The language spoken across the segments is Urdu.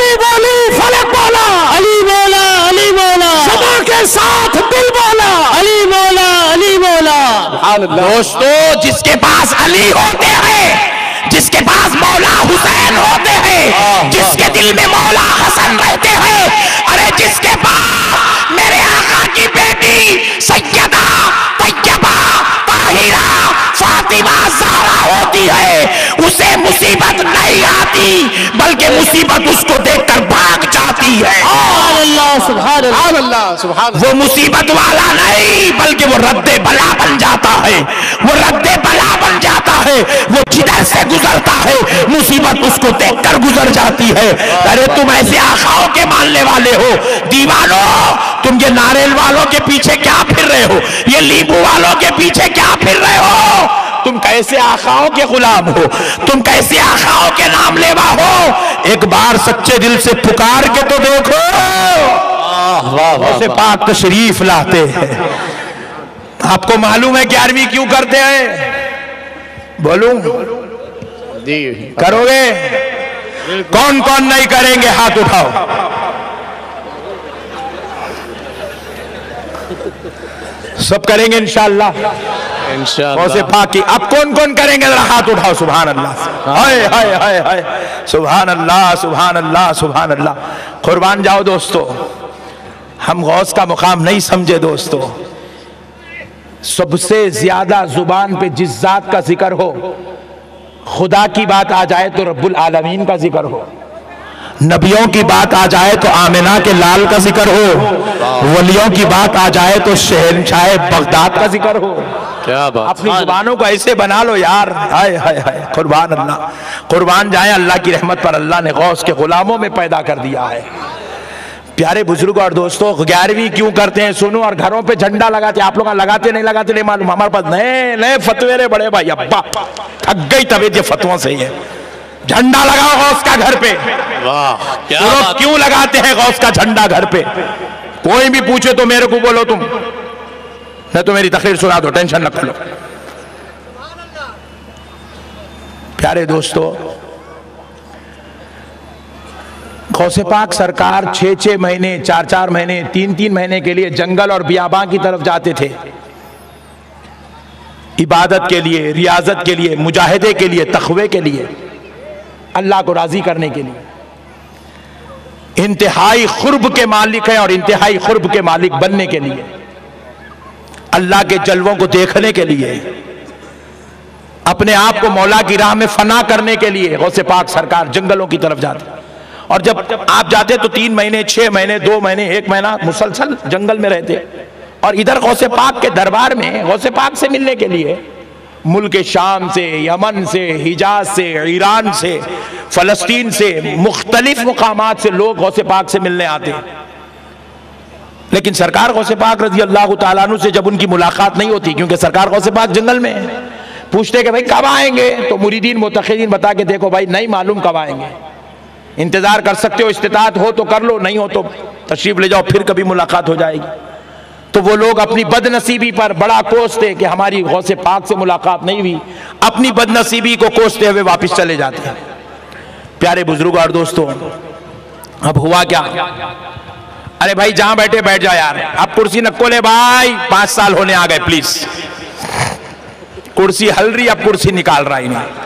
علی بولی فلک بولا، علی مولا علی مولا، سما کے ساتھ دل بولا، علی مولا علی مولا۔ دوستو جس کے پاس علی ہوتے ہیں، جس کے پاس مولا حسین ہوتے ہیں، جس کے دل میں مولا حسن رہتے ہیں، ارے جس کے پاس میرے آقا کی بیٹی سیدہ طیبہ طاہرہ فاطمہ زہرا ہوتی ہے، اسے مصیبت نہیں آتی بلکہ مصیبت اس کو دیکھ کر بھاگ جاتی ہے۔ سبحان اللہ سبحان اللہ سبحان اللہ، وہ مصیبت والا نہیں بلکہ وہ رد بلا بن جاتا ہے، وہ رد بلا بن جاتا ہے، وہ جدھر سے گزرتا ہے مصیبت اس کو دیکھ کر گزر جاتی ہے۔ ارے تم ایسے آقاؤں کے ماننے والے ہو دیوانو، تم یہ ناریل والوں کے پیچھے کیا پھر رہے ہو، یہ لیمبو والوں کے پیچھے کیا پھر رہے ہو؟ تم کیسے آقاؤں کے غلام ہو، تم کیسے آقاؤں کے نام لیوا ہو؟ ایک بار سچے دل سے پکار کے تو دیکھو، اسے پاک تشریف لاتے ہیں۔ آپ کو معلوم ہے 11ویں کیوں کرتے ہیں؟ بولوں کرو گے؟ کون کون نہیں کریں گے ہاتھ اٹھاؤ۔ سب کریں گے انشاءاللہ غوث پاک کی۔ اب کون کون کریں گے ذرا ہاتھ اٹھاؤ۔ سبحان اللہ، ہائے ہائے ہائے ہائے، سبحان اللہ سبحان اللہ سبحان اللہ۔ قربان جاؤ دوستو، ہم غوث کا مقام نہیں سمجھے دوستو۔ سب سے زیادہ زبان پہ جس ذات کا ذکر ہو، خدا کی بات آ جائے تو رب العالمین کا ذکر ہو، نبیوں کی بات آ جائے تو آمنہ کے لال کا ذکر ہو، ولیوں کی بات آ جائے تو شہنشاہ بغداد کا ذکر ہو۔ کیا بات، اپنی زبانوں کو ایسے بنا لو یار، ہائے ہائے ہائے، قربان اللہ، قربان جائیں اللہ کی رحمت پر۔ اللہ نے غوث کے غلاموں میں پیدا کر دیا ہے۔ پیارے بزرگوں اور دوستو، 11ویں کیوں کرتے ہیں سنو، اور گھروں پہ جھنڈا لگاتے ہیں۔ آپ لوگ لگاتے نہیں لگاتے نہیں معلوم، ہمارے پاس نئے نئے فتوے رے بڑے بھائی، ابا تھک گئی طبیعت یہ فتووں سے ہی ہے۔ جھنڈا لگاؤ غوث کا گھر پہ۔ واہ کیا سنو بات، کیوں لگاتے ہیں غوث کا جھنڈا گھر پہ؟ کوئی بھی پوچھے تو میرے کو بولو تم، نہیں تو میری تقریر سنا دو، ٹینشن نہ کرو۔ پیارے دوستو، غوث پاک سرکار 6 مہینے 4 مہینے 3 مہینے کے لیے جنگل اور بیاباں کی طرف جاتے تھے، عبادت کے لیے، ریاضت کے لیے، مجاہدے کے لیے، تقوی کے لیے، اللہ کو راضی کرنے کے لیے۔ انتہائی قرب کے مالک ہیں اور انتہائی قرب کے مالک بننے کے لیے، اللہ کے جلووں کو دیکھنے کے لیے، اپنے آپ کو مولا کی راہ میں فنا کرنے کے لیے غوث پاک سرکار جنگلوں کی طرف جاتے۔ اور جب آپ جاتے تو 3 مہینے 6 مہینے 2 مہینے 1 مہینہ مسلسل جنگل میں رہتے، اور ادھر غوث پاک کے دربار میں غوث پاک سے ملنے کے لیے ملک شام سے، یمن سے، حجاز سے، ایران سے، فلسطین سے، مختلف مقامات سے لوگ غوث پاک سے ملنے آتے ہیں۔ لیکن سرکار غوث پاک رضی اللہ تعالیٰ عنہ سے جب ان کی ملاقات نہیں ہوتی، کیونکہ سرکار غوث پاک جنگل میں ہیں، پوچھتے کہ بھائی کب آئیں گے؟ تو مریدین متقین بتا کے دیکھو بھائی نہیں معلوم کب آئیں گے، انتظار کر سکتے ہو، استطاعت ہو تو کر لو، نہیں ہو تو تشریف لے جاؤ، پھر کبھی ملاقات ہو جائے گی۔ تو وہ لوگ اپنی بد نصیبی پر بڑا کوستے کہ ہماری غوث پاک سے ملاقات نہیں ہوئی، اپنی بد نصیبی کو کوستے ہوئے واپس چلے جاتے ہیں۔ پیارے بزرگوں اور دوستوں، اب ہوا کیا؟ ارے بھائی جہاں بیٹھے بیٹھ جاؤ یار، اب کرسی نہ کھولے بھائی، 5 سال ہونے آ گئے، پلیز کرسی ہل رہی، اب کرسی نکال رہا ہی نہیں۔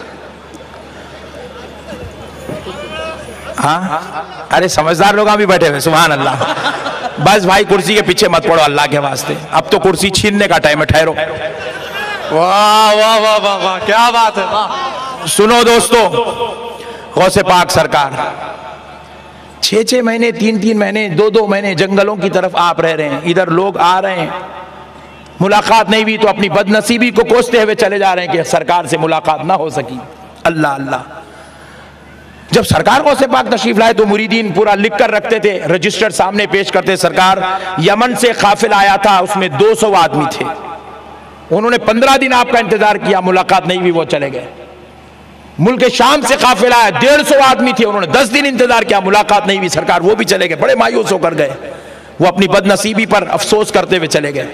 ہاں ارے سمجھدار لوگ بھی بیٹھے ہوئے، سبحان اللہ۔ بس بھائی کرسی کے پیچھے مت پڑو اللہ کے واسطے، اب تو کرسی چھیننے کا ٹائم ہے، ٹھہرو۔ واہ واہ واہ واہ واہ کیا بات ہے، واہ۔ سنو دوستو، غوث پاک سرکار 6 مہینے 3 مہینے 2 مہینے جنگلوں کی طرف آپ رہ رہے ہیں، ادھر لوگ آ رہے ہیں، ملاقات نہیں ہوئی تو اپنی بد نصیبی کو کوستے ہوئے چلے جا رہے ہیں کہ سرکار سے ملاقات نہ ہو سکی۔ اللہ اللہ۔ جب سرکار غوث پاک تشریف لائے تو مریدین پورا لکھ کر رکھتے تھے، رجسٹر سامنے پیش کرتے، سرکار یمن سے قافلہ آیا تھا، اس میں 200 آدمی تھے، انہوں نے 15 دن آپ کا انتظار کیا، ملاقات نہیں ہوئی، وہ چلے گئے۔ ملک شام سے قافلہ آیا، 150 آدمی تھے، انہوں نے 10 دن انتظار کیا، ملاقات نہیں ہوئی، سرکار وہ بھی چلے گئے، بڑے مایوس ہو کر گئے، وہ اپنی بد نصیبی پر افسوس کرتے ہوئے چلے گئے۔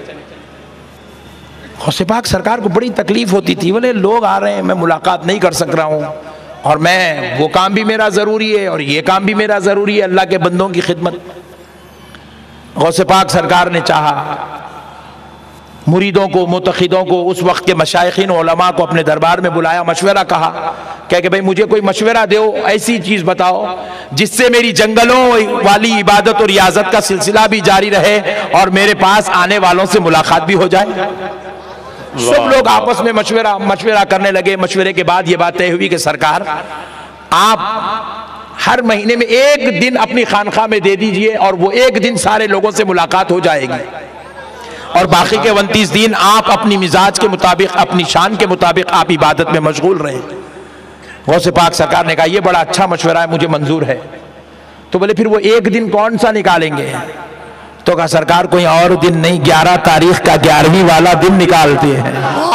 غوث پاک سرکار کو بڑی تکلیف ہوتی تھی، بولے لوگ آ رہے ہیں، میں ملاقات نہیں کر سک رہا ہوں۔ اور میں وہ کام بھی میرا ضروری ہے اور یہ کام بھی میرا ضروری ہے اللہ کے بندوں کی خدمت۔ غوث پاک سرکار نے چاہا مریدوں کو، متقدوں کو، اس وقت کے مشائخین علماء کو اپنے دربار میں بلایا، مشورہ کہا کہ بھئی مجھے کوئی مشورہ دیو، ایسی چیز بتاؤ جس سے میری جنگلوں والی عبادت اور ریاضت کا سلسلہ بھی جاری رہے اور میرے پاس آنے والوں سے ملاقات بھی ہو جائے۔ سب لوگ آپس میں مشورہ کرنے لگے۔ مشورے کے بعد یہ بات طے ہوئی کہ سرکار آپ ہر مہینے میں ایک دن اپنی خانقاہ میں دے دیجئے اور وہ ایک دن سارے لوگوں سے ملاقات ہو جائے گی، اور باقی کے 29 دن آپ اپنی مزاج کے مطابق، اپنی شان کے مطابق آپ عبادت میں مشغول رہیں۔ غوث پاک سرکار نے کہا یہ بڑا اچھا مشورہ ہے، مجھے منظور ہے۔ تو بولے پھر وہ ایک دن کون سا نکالیں گے؟ تو کہا سرکار کوئی اور دن نہیں، 11 تاریخ کا 11ویں والا دن نکالتے ہیں۔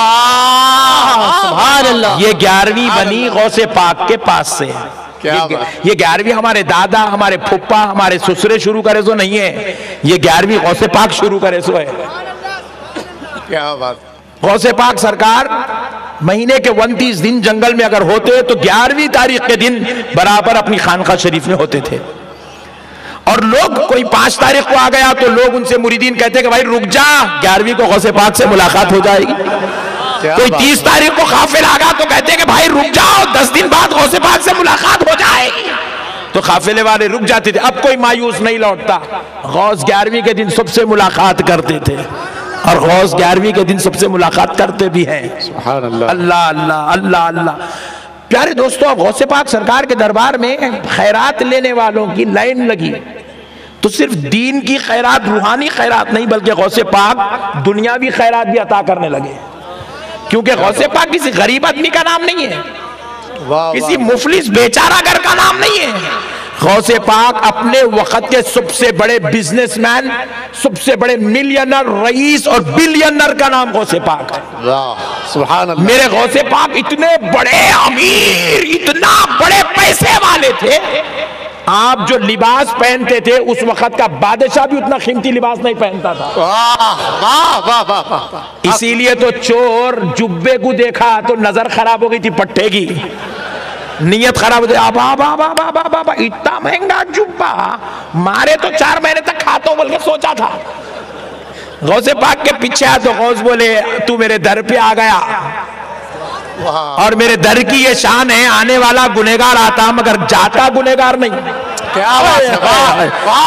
سبحان اللہ۔ یہ 11ویں بنی غوث پاک کے پاس سے، یہ 11ویں ہمارے دادا، ہمارے پھپا، ہمارے سسرے شروع کرے سو نہیں ہے، یہ 11ویں غوث پاک شروع کرے سو ہے۔ کیا بات۔ غوث پاک سرکار مہینے کے 29 دن جنگل میں اگر ہوتے تو 11ویں تاریخ کے دن برابر اپنی خانقاہ شریف میں ہوتے تھے، اور لوگ کوئی 5 تاریخ کو آ گیا تو لوگ ان سے مریدین کہتے کہ بھائی رک جا، 11ویں کو غوث پاک سے ملاقات ہو جائے گی۔ کوئی 30 تاریخ کو قافلہ آ گیا تو کہتے کہ بھائی رک جاؤ، 10 دن بعد غوث پاک سے ملاقات ہو جائے گی، تو قافلے والے رک جاتے تھے۔ اب کوئی مایوس نہیں لوٹتا، غوث 11ویں کے دن سب سے ملاقات کرتے تھے، اور غوث 11ویں کے دن سب سے ملاقات کرتے بھی ہیں۔ سبحان اللہ۔ اللہ اللہ اللہ اللہ۔ پیارے دوستو، اب غوث پاک سرکار کے دربار میں خیرات لینے والوں کی لائن لگی، تو صرف دین کی خیرات، روحانی خیرات نہیں بلکہ غوث پاک دنیاوی خیرات بھی عطا کرنے لگے، کیونکہ غوث پاک کسی غریب آدمی کا نام نہیں ہے، کسی مفلس بیچارہ گھر کا نام نہیں ہے۔ غوث پاک اپنے وقت کے سب سے بڑے بزنس مین، سب سے بڑے ملینر، رئیس اور بلینر کا نام غوث پاک ہے۔ سبحان اللہ۔ میرے غوث پاک اتنے بڑے امیر، اتنا بڑے پیسے والے تھے، آپ جو لباس پہنتے تھے اس وقت کا بادشاہ بھی اتنا قیمتی لباس نہیں پہنتا تھا۔ واہ واہ واہ واہ۔ اسی لیے تو چور جبے کو دیکھا تو نظر خراب ہو گئی تھی پٹھے کی، نیت خراب ہو گئی، آبا اتنا مہنگا جبا مارے تو 4 مہینے تک کھاتوں بول کے سوچا تھا۔ غوث پاک کے پیچھے آیا تو غوث بولے تو میرے در پہ آ گیا، اور میرے در کی یہ شان ہے، آنے والا گنہگار آتا مگر جاتا گنہگار نہیں۔ کیا بات ہے۔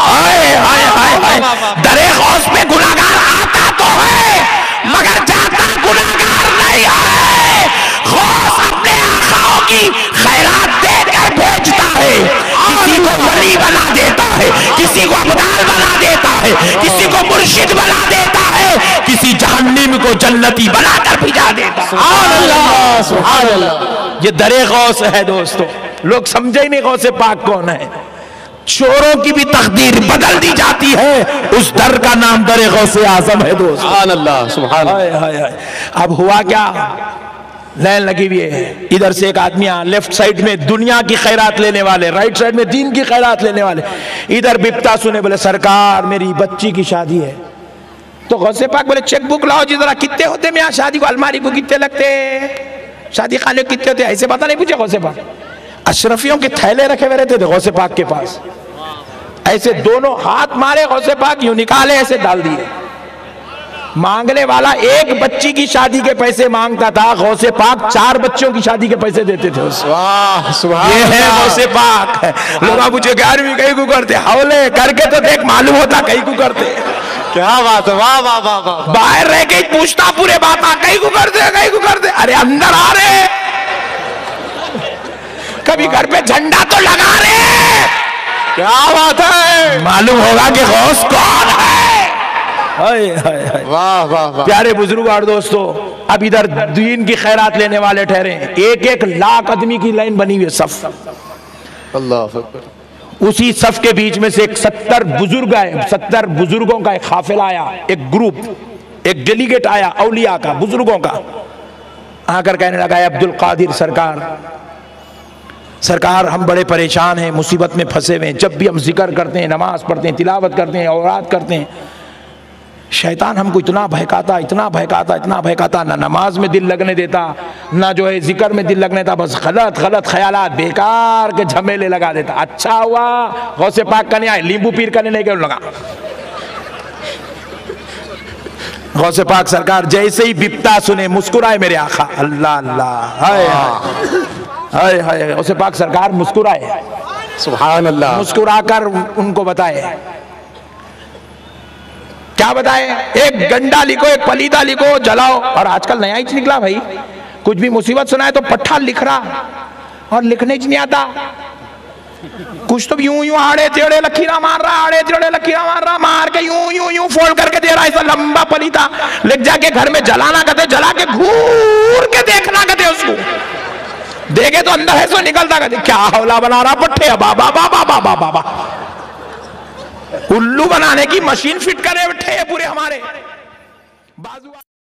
در غوث پہ گنہگار آتا تو ہے مگر جاتا گنہگار نہیں ہے۔ غوث اپنے آقاؤں کی خیرات دے کر بھیجتا ہے، کسی کو ولی بنا دیتا ہے، کسی کو عبدال بنا دیتا ہے، کسی کو مرشد بنا دیتا ہے، کسی جہنم کو جنتی بنا کر بھیجا دیتا ہے۔ سبحان اللہ سبحان اللہ۔ یہ در غوث ہے دوستو، لوگ سمجھے ہی نہیں غوث پاک کون ہے۔ چوروں کی بھی تقدیر بدل دی جاتی ہے، اس در کا نام در غوث اعظم ہے دوستو۔ سبحان اللہ سبحان اللہ۔ اب ہوا کیا، لائن لگی ہوئی ہے، ادھر سے ایک آدمی لیفٹ سائیڈ میں دنیا کی خیرات لینے والے، رائٹ سائیڈ میں دین کی خیرات لینے والے، ادھر بپتا سنے بولے سرکار میری بچی کی شادی ہے۔ تو غوث پاک بولے چیک بک لاؤ جی ذرا، کتنے ہوتے میاں شادی کو، الماری کو کتنے لگتے، شادی خانے کو کتنے ہوتے، ایسے پتہ نہیں پوچھے غوث پاک۔ اشرفیوں کے تھیلے رکھے ہوئے رہتے تھے غوث پاک کے پاس، ایسے دونوں ہاتھ مارے غوث پاک، یوں نکالے ایسے ڈال دیے۔ مانگنے والا ایک بچی کی شادی کے پیسے مانگتا تھا، غوث پاک 4 بچوں کی شادی کے پیسے دیتے تھے اس۔ واہ سبحان یہ ہے اللہ۔ غوث پاک۔ لوگ مجھے 11ویں کہیں کو کرتے، حولے کر کے تو دیکھ معلوم ہوتا کہیں کو کرتے۔ کیا بات ہے، واہ واہ واہ واہ۔ باہر رہ کے پوچھتا پورے بات کہیں کو کرتے، کہیں کو کرتے، ارے اندر آ رہے، کبھی گھر پہ جھنڈا تو لگا رہے، کیا بات ہے، معلوم ہوگا کہ غوث کون ہے۔ واہ واہ واہ۔ پیارے بزرگ اور دوستو، اب ادھر دین کی خیرات لینے والے ٹھہرے، 1 لاکھ آدمی کی لائن بنی ہوئی صف، اللہ اکبر۔ اسی صف کے بیچ میں سے ایک 70 بزرگ آئے، 70 بزرگوں کا ایک قافلہ آیا، ایک گروپ، ایک ڈیلیگیٹ آیا اولیاء کا، بزرگوں کا، آ کر کہنے لگا ہے عبد القادر سرکار ہم بڑے پریشان ہیں، مصیبت میں پھنسے ہوئے ہیں، جب بھی ہم ذکر کرتے ہیں، نماز پڑھتے ہیں، تلاوت کرتے ہیں، اوراد کرتے ہیں، شیطان ہم کو اتنا بہکاتا اتنا بہکاتا اتنا بہکاتا، نہ نماز میں دل لگنے دیتا، نہ جو ہے ذکر میں دل لگنے دیتا، بس غلط غلط خیالات بیکار کے جھمیلے لگا دیتا۔ اچھا ہوا غوث پاک کرنے آئے، لیمبو پیر کرنے نہیں کہ لگا۔ غوث پاک سرکار جیسے ہی بپتا سنے مسکرائے میرے آقا، اللہ اللہ، ہائے ہائے ہائے، غوث پاک سرکار مسکرائے، سبحان اللہ، مسکرا کر ان کو بتائے، کیا بتائے؟ ایک گنڈا لکھو، ایک پلیدہ لکھو، جلاؤ۔ اور آج کل نیا ہی نکلا بھائی، کچھ بھی مصیبت سنا ہے تو پٹھا لکھ رہا، اور لکھنے نہیں آتا، کچھ تو یوں یوں آڑے تیڑے لکیراں مار رہا، آڑے تیڑے لکیراں مار رہا، مار کے یوں یوں یوں فولڈ کر کے دے رہا، ایسا لمبا پلیدہ لکھ جا کے گھر میں جلانا کہتے، جلا کے گھور کے دیکھنا کہتے، اس کو دیکھے تو اندر ہے سو نکلتا کہتے، کیا حولہ بنا رہا پٹھے، بابا بابا بابا بابا، الو بنانے کی مشین فٹ کرے بیٹھے پورے ہمارے بازو